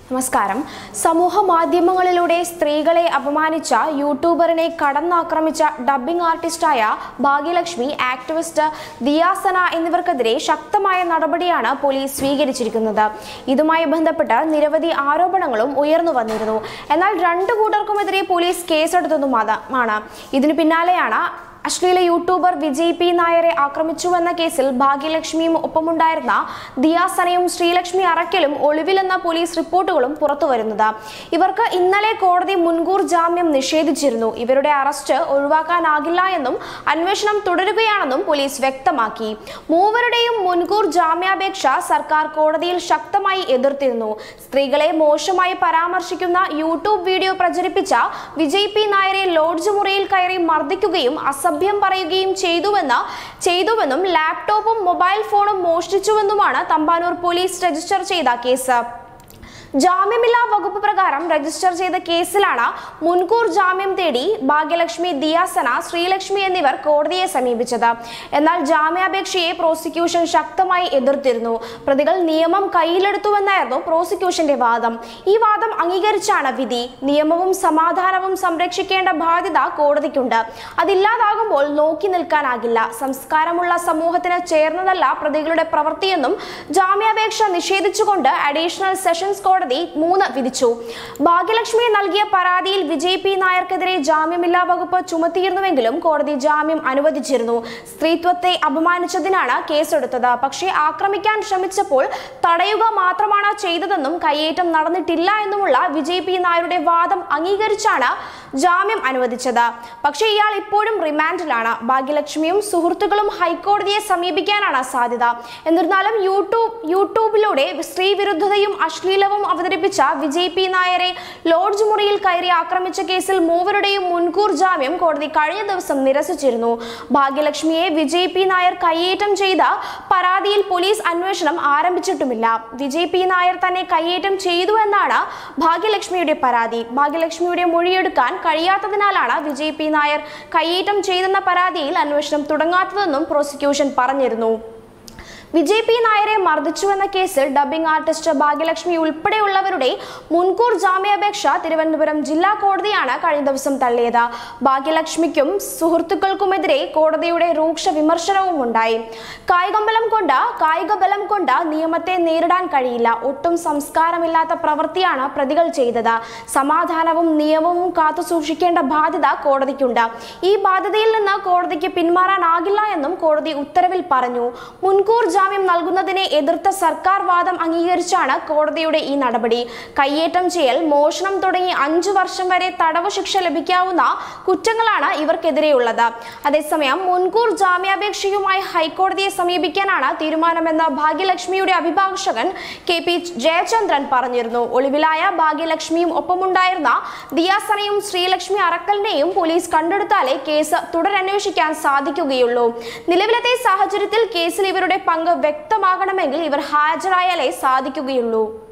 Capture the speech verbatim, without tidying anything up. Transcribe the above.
നമസ്കാരം. സമൂഹ മാധ്യമങ്ങളിലൂടെ സ്ത്രീകളെ അപമാനിച്ച യൂട്യൂബറിനെ കടന്നാക്രമിച്ച ഡബ്ബിംഗ് ആർട്ടിസ്റ്റായ ഭാഗ്യലക്ഷ്മി, ആക്ടിവിസ്റ്റ് ദിയാസന എന്നിവർക്കെതിരെ ശക്തമായ നടപടിയാണ് പോലീസ് സ്വീകരിച്ചിരിക്കുന്നത്. ഇതുമായി ബന്ധപ്പെട്ട് നിരവധി ആരോപണങ്ങളും ഉയർന്നു വന്നിരുന്നു. എന്നാൽ രണ്ടു കൂട്ടർക്കുമെതിരെ പോലീസ് കേസെടുത്തതുമാണ്. ഇതിനു പിന്നാലെയാണ് അശ്ലീല യൂട്യൂബർ വിജയ് പി നായരെ ആക്രമിച്ചുവെന്ന കേസിൽ ഭാഗ്യലക്ഷ്മിയും ഒപ്പമുണ്ടായിരുന്ന ദിയാസനയും ശ്രീലക്ഷ്മി അറക്കലും ഒളിവിലെന്ന പോലീസ് റിപ്പോർട്ടുകളും പുറത്തുവരുന്നത്. ഇവർക്ക് ഇന്നലെ കോടതി മുൻകൂർ ജാമ്യം നിഷേധിച്ചിരുന്നു. ഇവരുടെ അറസ്റ്റ് ഒഴിവാക്കാനാകില്ല എന്നും അന്വേഷണം തുടരുകയാണെന്നും പോലീസ് വ്യക്തമാക്കി. മൂവരുടെയും മുൻകൂർ ജാമ്യാപേക്ഷ സർക്കാർ കോടതിയിൽ ശക്തമായി എതിർത്തിരുന്നു. സ്ത്രീകളെ മോശമായി പരാമർശിക്കുന്ന യൂട്യൂബ് വീഡിയോ പ്രചരിപ്പിച്ച വിജയ് പി നായരെ ലോഡ്ജ് മുറിയിൽ കയറി മർദ്ദിക്കുകയും അസഭ്യം പറയുകയും ചെയ്തുവെന്ന് ചെയ്തുവെന്നും ലാപ്ടോപ്പും മൊബൈൽ ഫോണും മോഷ്ടിച്ചുവെന്നുമാണ് തമ്പാനൂർ പോലീസ് രജിസ്റ്റർ ചെയ്ത കേസ്. ജാമ്യമില്ലാ വകുപ്പ് പ്രകാരം രജിസ്റ്റർ ചെയ്ത കേസിലാണ് മുൻകൂർ ജാമ്യം തേടി ഭാഗ്യലക്ഷ്മി, ദിയാസന, ശ്രീലക്ഷ്മി എന്നിവർ കോടതിയെ സമീപിച്ചത്. എന്നാൽ ജാമ്യാപേക്ഷയെ പ്രോസിക്യൂഷൻ ശക്തമായി എതിർത്തിരുന്നു. പ്രതികൾ നിയമം കയ്യിലെടുത്തുവെന്നായിരുന്നു പ്രോസിക്യൂഷന്റെ വാദം. ഈ വാദം അംഗീകരിച്ചാണ് വിധി. നിയമവും സമാധാനവും സംരക്ഷിക്കേണ്ട ബാധ്യത കോടതിക്കുണ്ട്. അതില്ലാതാകുമ്പോൾ നോക്കി നിൽക്കാനാകില്ല. സംസ്കാരമുള്ള സമൂഹത്തിന് ചേർന്നതല്ല പ്രതികളുടെ പ്രവൃത്തിയെന്നും ജാമ്യാപേക്ഷ നിഷേധിച്ചുകൊണ്ട് അഡീഷണൽ സെഷൻസ് കോടതി മൂന്ന് വിധിച്ചു. ഭാഗ്യലക്ഷ്മി നൽകിയ പരാതിയിൽ വിജയ് പി നായർക്കെതിരെ ജാമ്യമില്ലാ വകുപ്പ് ചുമത്തിയിരുന്നുവെങ്കിലും കോടതി ജാമ്യം അനുവദിച്ചിരുന്നു. സ്ത്രീത്വത്തെ അപമാനിച്ചതിനാണ് കേസെടുത്തത്. പക്ഷേ ആക്രമിക്കാൻ ശ്രമിച്ചപ്പോൾ തടയുക മാത്രമാണ് ചെയ്തതെന്നും കയ്യേറ്റം നടന്നിട്ടില്ല എന്നുമുള്ള വിജയ് പി നായരുടെ വാദം അംഗീകരിച്ചാണ് ജാമ്യം അനുവദിച്ചത്. പക്ഷേ ഇയാൾ ഇപ്പോഴും റിമാൻഡിലാണ്. ഭാഗ്യലക്ഷ്മിയും സുഹൃത്തുക്കളും ഹൈക്കോടതിയെ സമീപിക്കാനാണ് സാധ്യത. എന്നിരുന്നാലും യൂട്യൂബ് യൂട്യൂബിലൂടെ സ്ത്രീവിരുദ്ധതയും അശ്ലീലവും അവതരിപ്പിച്ച വിജയ് പി നായരെ ലോഡ്ജ് മുറിയിൽ കയറി ആക്രമിച്ച കേസിൽ മൂവരുടെയും മുൻകൂർ ജാമ്യം കോടതി കഴിഞ്ഞ ദിവസം നിരസിച്ചിരുന്നു. ഭാഗ്യലക്ഷ്മിയെ വിജയ് പി നായർ കയ്യേറ്റം ചെയ്ത പരാതിയിൽ പോലീസ് അന്വേഷണം ആരംഭിച്ചിട്ടുമില്ല. വിജയ് പി നായർ തന്നെ കയ്യേറ്റം ചെയ്തു എന്നാണ് ഭാഗ്യലക്ഷ്മിയുടെ പരാതി. ഭാഗ്യലക്ഷ്മിയുടെ മൊഴിയെടുക്കാൻ കഴിയാത്തതിനാലാണ് വിജയ് പി നായർ കയ്യേറ്റം ചെയ്തെന്ന പരാതിയിൽ അന്വേഷണം തുടങ്ങാത്തതെന്നും പ്രോസിക്യൂഷൻ പറഞ്ഞിരുന്നു. വിജയ് പി നായരെ മർദ്ദിച്ചുവെന്ന കേസിൽ ഡബ്ബിംഗ് ആർട്ടിസ്റ്റ് ഭാഗ്യലക്ഷ്മി ഉൾപ്പെടെയുള്ളവരുടെ മുൻകൂർ ജാമ്യാപേക്ഷ തിരുവനന്തപുരം ജില്ലാ കോടതിയാണ് കഴിഞ്ഞ ദിവസം തള്ളിയത്. ഭാഗ്യലക്ഷ്മിക്കും സുഹൃത്തുക്കൾക്കുമെതിരെ കോടതിയുടെ രൂക്ഷ വിമർശനവും ഉണ്ടായി. കായികബലം കൊണ്ട് കായികബലം കൊണ്ട് നിയമത്തെ നേരിടാൻ കഴിയില്ല. ഒട്ടും സംസ്കാരമില്ലാത്ത പ്രവൃത്തിയാണ് പ്രതികൾ ചെയ്തത്. സമാധാനവും നിയമവും കാത്തുസൂക്ഷിക്കേണ്ട ബാധ്യത കോടതിക്കുണ്ട്. ഈ ബാധ്യതയിൽ നിന്ന് കോടതിക്ക് പിന്മാറാനാകില്ല എന്നും കോടതി ഉത്തരവിൽ പറഞ്ഞു. മുൻകൂർ ജാമ്യം നൽകുന്നതിനെ എതിർത്ത സർക്കാർ വാദം അംഗീകരിച്ചാണ് കോടതിയുടെ ഈ നടപടി. കയ്യേറ്റം ചെയ്യൽ, മോഷണം തുടങ്ങി അഞ്ചു വർഷം വരെ തടവ് ശിക്ഷ ലഭിക്കാവുന്ന കുറ്റങ്ങളാണ് ഇവർക്കെതിരെയുള്ളത്. അതേസമയം മുൻകൂർ ജാമ്യാപേക്ഷയുമായി ഹൈക്കോടതിയെ സമീപിക്കാനാണ് തീരുമാനമെന്ന് ഭാഗ്യലക്ഷ്മിയുടെ അഭിഭാഷകൻ കെ പി ജയചന്ദ്രൻ പറഞ്ഞിരുന്നു. ഒളിവിലായ ഭാഗ്യലക്ഷ്മിയും ഒപ്പമുണ്ടായിരുന്ന ദിയാസനയും ശ്രീലക്ഷ്മി അറക്കലിനെയും പോലീസ് കണ്ടെടുത്താലേ കേസ് തുടരന്വേഷിക്കാൻ സാധിക്കുകയുള്ളൂ. നിലവിലത്തെ സാഹചര്യത്തിൽ കേസിൽ ഇവരുടെ പങ്ക് വ്യക്തമാകണമെങ്കിൽ ഇവർ ഹാജരായാലേ സാധിക്കുകയുള്ളൂ.